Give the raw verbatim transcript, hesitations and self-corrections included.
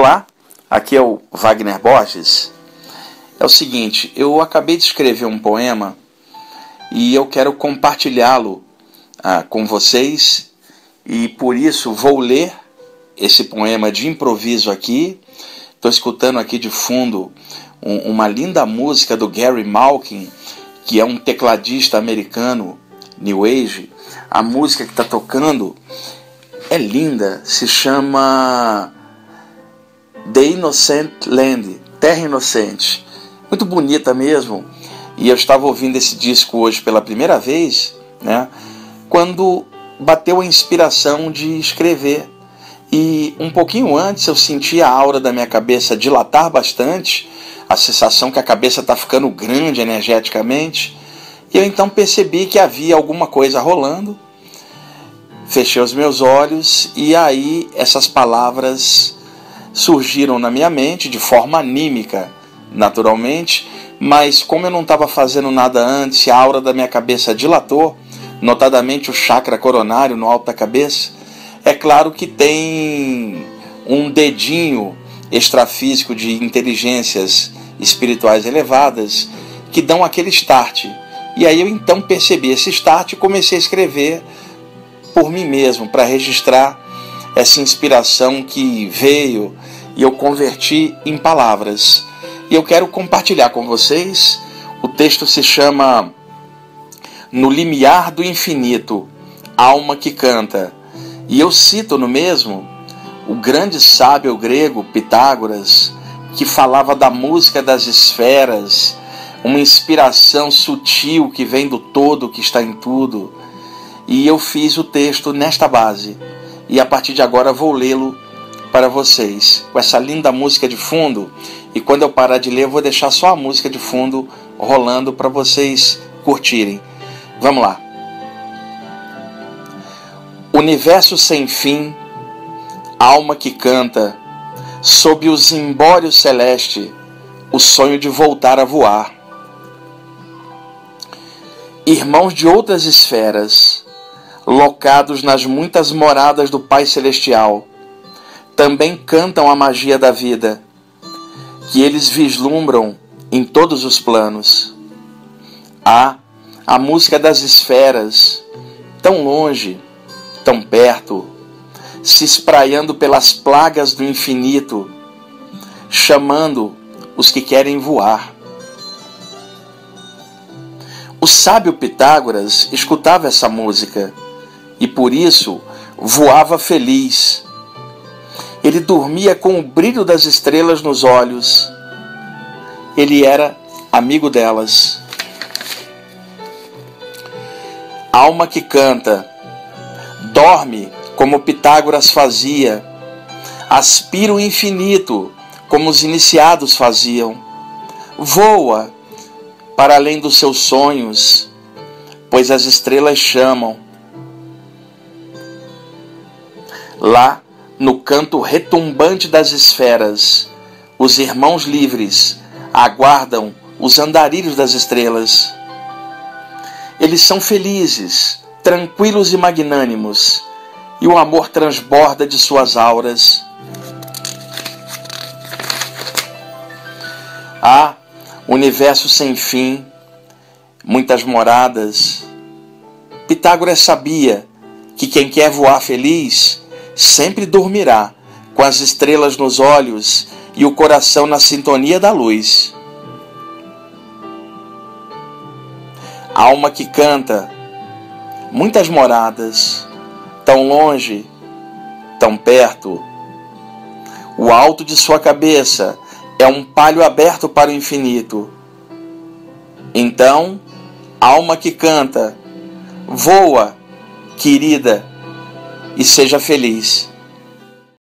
Olá, aqui é o Wagner Borges. É o seguinte, eu acabei de escrever um poema e eu quero compartilhá-lo ah, com vocês e por isso vou ler esse poema de improviso aqui. Estou escutando aqui de fundo um, uma linda música do Gary Malkin, que é um tecladista americano, New Age. A música que está tocando é linda, se chama The Innocent Land, Terra Inocente. Muito bonita mesmo. E eu estava ouvindo esse disco hoje pela primeira vez, né, quando bateu a inspiração de escrever. E um pouquinho antes eu senti a aura da minha cabeça dilatar bastante, a sensação que a cabeça está ficando grande energeticamente. E eu então percebi que havia alguma coisa rolando. Fechei os meus olhos e aí essas palavras surgiram na minha mente de forma anímica, naturalmente, mas como eu não estava fazendo nada antes, a aura da minha cabeça dilatou, notadamente o chakra coronário no alto da cabeça. É claro que tem um dedinho extrafísico de inteligências espirituais elevadas que dão aquele start. E aí eu então percebi esse start e comecei a escrever por mim mesmo, para registrar essa inspiração que veio e eu converti em palavras. E eu quero compartilhar com vocês. O texto se chama No Limiar do Infinito, Alma que Canta. E eu cito no mesmo o grande sábio grego Pitágoras, que falava da música das esferas, uma inspiração sutil que vem do todo que está em tudo. E eu fiz o texto nesta base. E a partir de agora vou lê-lo para vocês, com essa linda música de fundo. E quando eu parar de ler, eu vou deixar só a música de fundo rolando para vocês curtirem. Vamos lá. Universo sem fim, alma que canta, sob o zimbório celeste, o sonho de voltar a voar. Irmãos de outras esferas, locados nas muitas moradas do Pai Celestial, também cantam a magia da vida, que eles vislumbram em todos os planos. Há a música das esferas, tão longe, tão perto, se espraiando pelas plagas do infinito, chamando os que querem voar. O sábio Pitágoras escutava essa música e por isso voava feliz. Ele dormia com o brilho das estrelas nos olhos. Ele era amigo delas. Alma que canta, dorme como Pitágoras fazia, aspira o infinito como os iniciados faziam, voa para além dos seus sonhos, pois as estrelas chamam. Lá, no canto retumbante das esferas, os irmãos livres aguardam os andarilhos das estrelas. Eles são felizes, tranquilos e magnânimos, e o amor transborda de suas auras. Há universo sem fim, muitas moradas. Pitágoras sabia que quem quer voar feliz sempre dormirá com as estrelas nos olhos e o coração na sintonia da luz. Alma que canta, muitas moradas, tão longe, tão perto. O alto de sua cabeça é um palho aberto para o infinito. Então, alma que canta, voa, querida, e seja feliz.